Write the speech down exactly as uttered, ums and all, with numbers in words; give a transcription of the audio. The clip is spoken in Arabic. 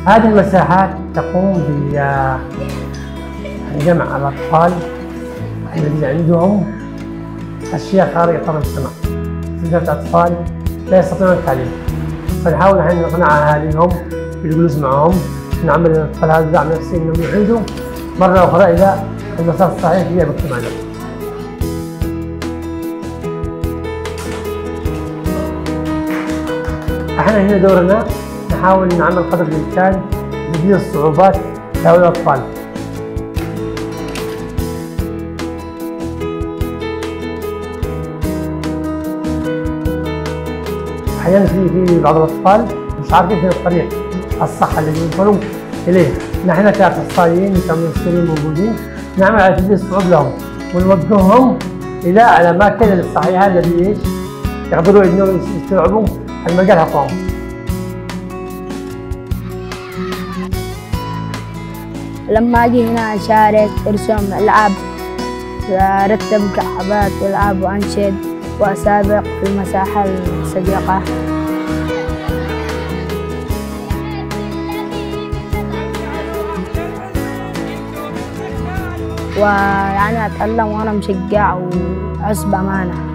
هذه المساحات تقوم بجمع الأطفال الذين عندهم أشياء خارج إطار المجتمع. تلك أطفال لا يستطيعون التعليم، فنحاول نحن نقنع أهاليهم بالجلوس معهم، نعمل للأطفال هذا دعم نفسي أنهم يعيدوا مرة أخرى إلى المسار الصحيح في مجتمعنا. احنا هنا دورنا نحاول نعمل قدر الإمكان تقليل الصعوبات لهؤلاء الأطفال. أحيانا في في بعض الأطفال مش عارفين فين الطريق الصح الذي يوصلون إليه. نحن كأخصائيين كممثلين موجودين نعمل على تقليل الصعوبة لهم ونوجههم إلى الأماكن الصحيحة التي إيش يقدروا إنهم يستوعبوا المجال حقهم. لما أجي هنا أشارك أرسم ألعاب، أرتب مكعبات وألعاب وأنشد وأسابق في المساحة الصديقة. ويعني أتعلم وأنا مشجع وأحس بأمانة.